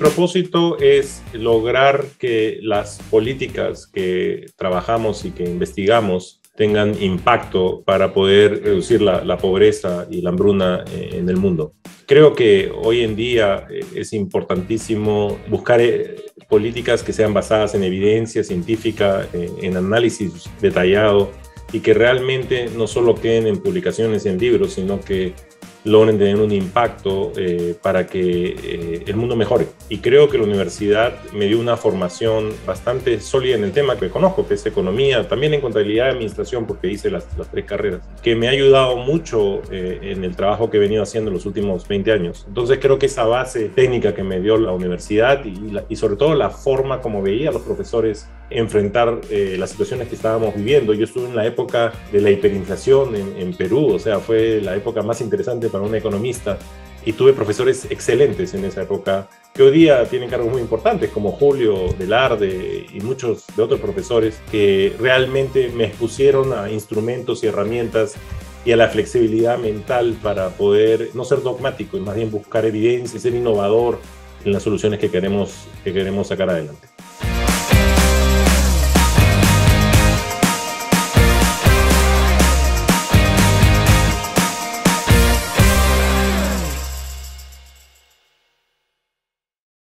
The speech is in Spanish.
propósito es lograr que las políticas que trabajamos y que investigamos tengan impacto para poder reducir la pobreza y la hambruna en el mundo. Creo que hoy en día es importantísimo buscar políticas que sean basadas en evidencia científica, en análisis detallado y que realmente no solo queden en publicaciones y en libros, sino que logren tener un impacto para que el mundo mejore. Y creo que la universidad me dio una formación bastante sólida en el tema que conozco, que es economía, también en contabilidad y administración, porque hice las tres carreras, que me ha ayudado mucho en el trabajo que he venido haciendo en los últimos 20 años. Entonces creo que esa base técnica que me dio la universidad y sobre todo la forma como veía a los profesores enfrentar las situaciones que estábamos viviendo. Yo estuve en la época de la hiperinflación en Perú, o sea, fue la época más interesante para un economista, y tuve profesores excelentes en esa época que hoy día tienen cargos muy importantes como Julio Velarde y muchos de otros profesores que realmente me expusieron a instrumentos y herramientas y a la flexibilidad mental para poder no ser dogmático y más bien buscar evidencia y ser innovador en las soluciones que queremos sacar adelante.